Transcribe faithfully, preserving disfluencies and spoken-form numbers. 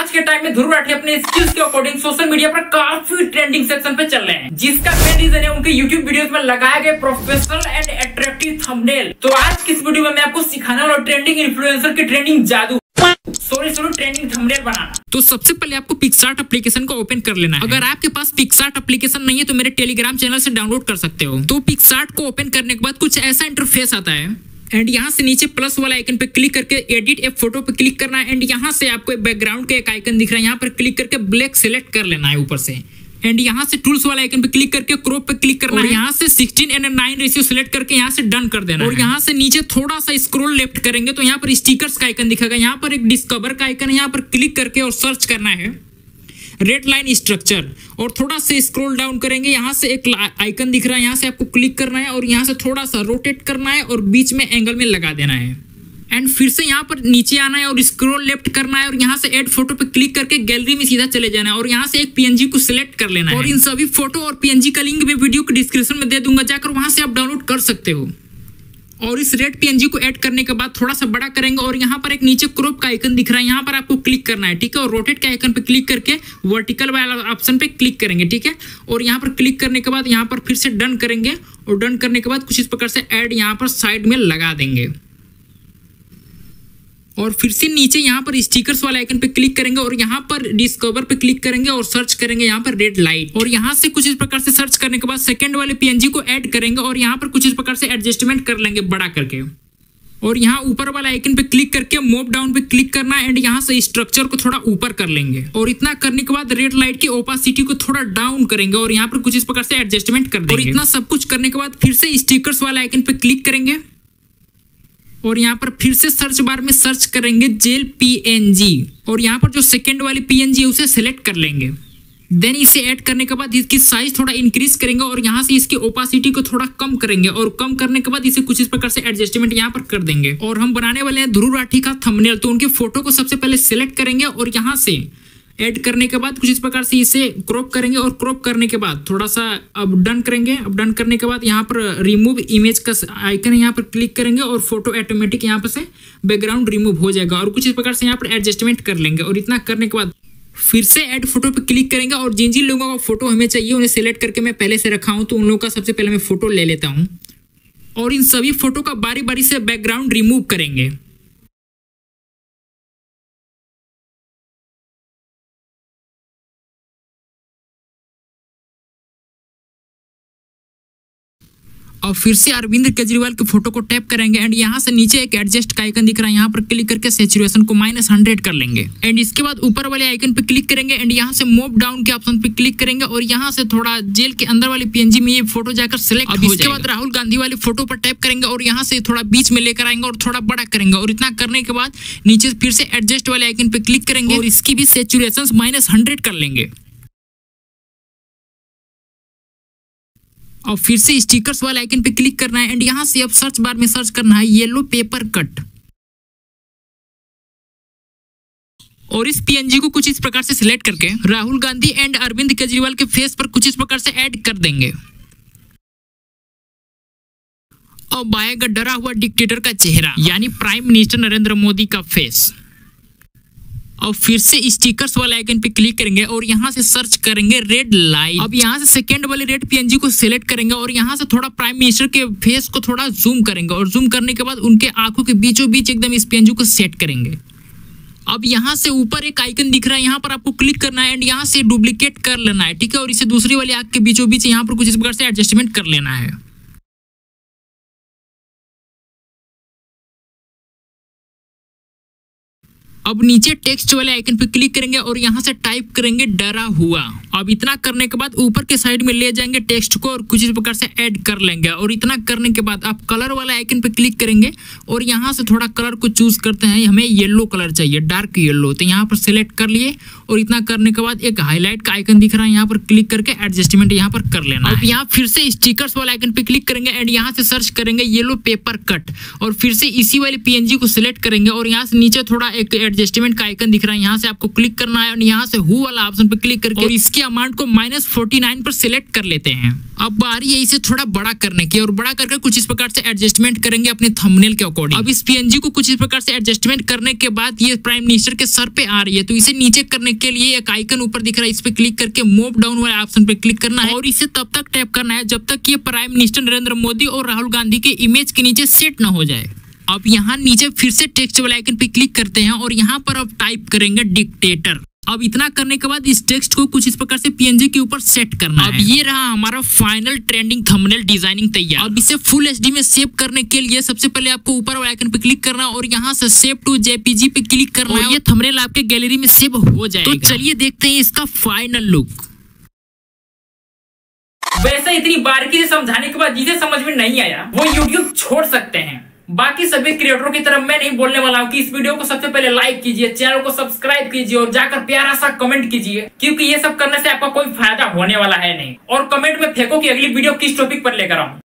आज के टाइम में ध्रुव राठी अपने स्किल्स के अकॉर्डिंग सोशल मीडिया पर काफी ट्रेंडिंग सेक्शन पे चल रहे हैं, जिसका मेन रीजन है उनके यूट्यूब वीडियोस में लगाए गए प्रोफेशनल एंड अट्रैक्टिव थंबनेल। तो आज की इस वीडियो में मैं आपको सिखाने वाला ट्रेंडिंग इन्फ्लुएंसर की ट्रेंडिंग जादू सॉरी सॉरी ट्रेंडिंग थंबनेल बनाना। तो सबसे पहले आपको पिक्सआर्ट एप्लीकेशन को ओपन कर लेना है। अगर आपके पास पिक्सआर्ट एप्लीकेशन नहीं है तो मेरे टेलीग्राम चैनल से डाउनलोड कर सकते हो। तो पिक्सआर्ट को ओपन करने के बाद कुछ ऐसा इंटरफेस आता है एंड यहाँ से नीचे प्लस वाला आइकन पे क्लिक करके एडिट ए फोटो पे क्लिक करना है एंड यहाँ से आपको बैकग्राउंड का एक आइकन दिख रहा है, यहाँ पर क्लिक करके ब्लैक सिलेक्ट कर लेना है ऊपर से एंड यहाँ से टूल्स वाला आइकन पे क्लिक करके क्रॉप पे क्लिक करना है, यहाँ से sixteen and nine ratio select करके यहाँ से डन कर देना और यहाँ से नीचे थोड़ा सा स्क्रॉल लेफ्ट करेंगे तो यहाँ पर स्टिकर्स का आइकन दिखेगा, यहाँ पर एक डिस्कवर का आइकन है, यहाँ पर क्लिक करके और सर्च करना है रेड लाइन स्ट्रक्चर और थोड़ा से स्क्रॉल डाउन करेंगे, यहाँ से एक आइकन दिख रहा है, यहाँ से आपको क्लिक करना है और यहाँ से थोड़ा सा रोटेट करना है और बीच में एंगल में लगा देना है एंड फिर से यहाँ पर नीचे आना है और स्क्रॉल लेफ्ट करना है और यहाँ से ऐड फोटो पे क्लिक करके गैलरी में सीधा चले जाना है और यहाँ से एक पीएनजी को सिलेक्ट कर लेना है और इन सभी फोटो और पीएनजी का लिंक मैं वीडियो के डिस्क्रिप्शन में दे दूंगा, जाकर वहां से आप डाउनलोड कर सकते हो। और इस रेड पीएनजी को ऐड करने के बाद थोड़ा सा बड़ा करेंगे और यहाँ पर एक नीचे क्रॉप का आइकन दिख रहा है, यहाँ पर आपको क्लिक करना है, ठीक है, और रोटेट के आइकन पे क्लिक करके वर्टिकल वाला ऑप्शन पे क्लिक करेंगे, ठीक है, और यहाँ पर क्लिक करने के बाद यहाँ पर फिर से डन करेंगे और डन करने के बाद कुछ इस प्रकार से ऐड यहाँ पर साइड में लगा देंगे और फिर से नीचे यहाँ पर स्टिकर्स वाले आइकन पे क्लिक करेंगे और यहाँ पर डिस्कवर पे क्लिक करेंगे और सर्च करेंगे यहाँ पर रेड लाइट और यहाँ से कुछ इस प्रकार से सर्च करने के बाद सेकंड वाले पीएनजी को ऐड करेंगे और यहाँ पर कुछ इस प्रकार से एडजस्टमेंट कर लेंगे बड़ा करके और यहाँ ऊपर वाला आइकन पे क्लिक करके मूव डाउन पे क्लिक करना है एंड यहाँ से स्ट्रक्चर को थोड़ा ऊपर कर लेंगे और इतना करने के बाद रेड लाइट की ओपासिटी को थोड़ा डाउन करेंगे और यहाँ पर कुछ इस प्रकार से एडजस्टमेंट कर देंगे और इतना सब कुछ करने के बाद फिर से स्टिकर्स वाले आइकन पे क्लिक करेंगे और यहाँ पर फिर से सर्च बार में सर्च करेंगे जेल पीएनजी और यहाँ पर जो सेकंड वाली पीएनजी है उसे सिलेक्ट कर लेंगे। देन इसे ऐड करने के बाद इसकी साइज थोड़ा इंक्रीज करेंगे और यहाँ से इसकी ओपासिटी को थोड़ा कम करेंगे और कम करने के बाद इसे कुछ इस प्रकार से एडजस्टमेंट यहाँ पर कर देंगे और हम बनाने वाले हैं ध्रुव राठी का थंबनेल। तो उनके फोटो को सबसे पहले सिलेक्ट करेंगे और यहाँ से ऐड करने के बाद कुछ इस प्रकार से इसे क्रॉप करेंगे और क्रॉप करने के बाद थोड़ा सा अब डन करेंगे। अब डन करने के बाद यहाँ पर रिमूव इमेज का आइकन है, यहाँ पर क्लिक करेंगे और फोटो ऑटोमेटिक यहाँ पर से बैकग्राउंड रिमूव हो जाएगा और कुछ इस प्रकार से यहाँ पर एडजस्टमेंट कर लेंगे और इतना करने के बाद फिर से ऐड फोटो पे क्लिक करेंगे और जिन जिन लोगों का फोटो हमें चाहिए उन्हें सिलेक्ट करके मैं पहले से रखा हूँ तो उन लोगों का सबसे पहले मैं फोटो ले लेता हूँ और इन सभी फोटो का बारी बारी से बैकग्राउंड रिमूव करेंगे। और फिर से अरविंद केजरीवाल के फोटो को टैप करेंगे एंड यहाँ से नीचे एक एडजस्ट का आइकन दिख रहा है, यहाँ पर क्लिक करके सैचुरेशन को माइनस हंड्रेड कर लेंगे एंड इसके बाद ऊपर वाले आइकन पे क्लिक करेंगे एंड यहाँ से मूव डाउन के ऑप्शन पे क्लिक करेंगे और यहाँ से थोड़ा जेल के अंदर वाली पीएनजी में ये फोटो जाकर सिलेक्ट हो जाएगा। इसके बाद राहुल गांधी वाले फोटो पर टैप करेंगे और यहाँ से थोड़ा बीच में लेकर आएंगे और थोड़ा बड़ा करेंगे और इतना करने के बाद नीचे फिर से एडजस्ट वाले आइकन पे क्लिक करेंगे और इसकी भी सैचुरेशन माइनस हंड्रेड कर लेंगे और फिर से स्टिकर्स वाले आइकन पे क्लिक करना है एंड यहाँ से अब सर्च बार में सर्च करना है येलो पेपर कट और इस पीएनजी को कुछ इस प्रकार से सिलेक्ट करके राहुल गांधी एंड अरविंद केजरीवाल के फेस पर कुछ इस प्रकार से ऐड कर देंगे और आएगा डरा हुआ डिक्टेटर का चेहरा यानी प्राइम मिनिस्टर नरेंद्र मोदी का फेस और फिर से स्टिकर्स वाले आइकन पे क्लिक करेंगे और यहाँ से सर्च करेंगे रेड लाइट। अब यहाँ से सेकंड वाले रेड पीएनजी को सिलेक्ट करेंगे और यहाँ से थोड़ा प्राइम मिनिस्टर के फेस को थोड़ा जूम करेंगे और जूम करने के बाद उनके आंखों के बीचों बीच एकदम इस पीएनजी को सेट करेंगे। अब यहाँ से ऊपर एक आइकन दिख रहा है, यहाँ पर आपको क्लिक करना है एंड यहाँ से डुप्लीकेट कर लेना है, ठीक है, और इसे दूसरी वाली आंख के बीचों बीच यहाँ पर कुछ इस प्रकार से एडजस्टमेंट कर लेना है। अब नीचे टेक्स्ट वाले आइकन पे क्लिक करेंगे और यहाँ से टाइप करेंगे डरा हुआ। अब इतना करने के बाद ऊपर के साइड में ले जाएंगे टेक्स्ट को और कुछ इस प्रकार से ऐड कर लेंगे और इतना करने के बाद आप कलर वाले आइकन पे क्लिक करेंगे और यहाँ से थोड़ा कलर को चूज करते हैं, हमें येलो कलर चाहिए, डार्क येलो, तो यहाँ पर सिलेक्ट कर लिए और इतना करने के बाद एक हाईलाइट का आइकन दिख रहा है, यहाँ पर क्लिक करके एडजस्टमेंट यहाँ पर कर लेना। अब यहाँ फिर से स्टिकर्स वाले आइकन पे क्लिक करेंगे एंड यहाँ से सर्च करेंगे येलो पेपर कट और फिर से इसी वाले पीएनजी को सिलेक्ट करेंगे और यहाँ से नीचे थोड़ा एक एडजस्टमेंट का आइकन दिख रहा है, यहाँ से आपको क्लिक करना है और यहाँ से हु वाला ऑप्शन पे क्लिक करके और इसके अमाउंट को माइनस फोर्टी नाइन पर सिलेक्ट कर लेते हैं। अब बारी है इसे थोड़ा बड़ा करने की और बड़ा करके कुछ इस प्रकार से एडजस्टमेंट करेंगे अपने थंबनेल के अकॉर्डिंग। अब इस पीएनजी को कुछ इस प्रकार से एडजस्टमेंट करने के बाद ये प्राइम मिनिस्टर के सर पे आ रही है, तो इसे नीचे करने के लिए एक आइकन ऊपर दिख रहा है, इस पे क्लिक करके मूव डाउन वाले ऑप्शन पे क्लिक करना है और इसे तब तक टैप करना है जब तक ये प्राइम मिनिस्टर नरेंद्र मोदी और राहुल गांधी के इमेज के नीचे सेट न हो जाए। अब यहाँ नीचे फिर से टेक्स्ट वाले आइकन पे क्लिक करते हैं और यहाँ पर अब टाइप करेंगे डिक्टेटर। अब इतना करने के बाद इस टेक्स्ट को कुछ इस प्रकार से पीएनजी के ऊपर सेट करना है। अब ये रहा हमारा फाइनल ट्रेंडिंग थंबनेल डिजाइनिंग तैयार। अब इसे फुल एचडी में सेव करने के लिए सबसे पहले आपको ऊपर वाले आइकन पे क्लिक करना और यहाँ से सेव टू जेपीजी पे क्लिक करना और ये थंबनेल आपके गैलरी में सेव हो जाएगा। तो चलिए देखते हैं इसका फाइनल लुक। वैसे इतनी बारीकी से समझाने के बाद जिसे समझ में नहीं आया वो यूट्यूब छोड़ सकते हैं। बाकी सभी क्रिएटरों की तरफ मैं नहीं बोलने वाला हूँ कि इस वीडियो को सबसे पहले लाइक कीजिए, चैनल को सब्सक्राइब कीजिए और जाकर प्यारा सा कमेंट कीजिए, क्योंकि ये सब करने से आपका कोई फायदा होने वाला है नहीं। और कमेंट में फेंको कि अगली वीडियो किस टॉपिक पर लेकर आऊं।